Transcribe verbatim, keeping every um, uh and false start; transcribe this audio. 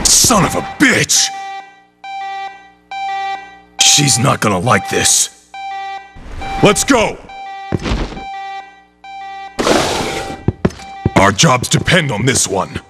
Son of a bitch! She's not gonna like this. Let's go! Our jobs depend on this one.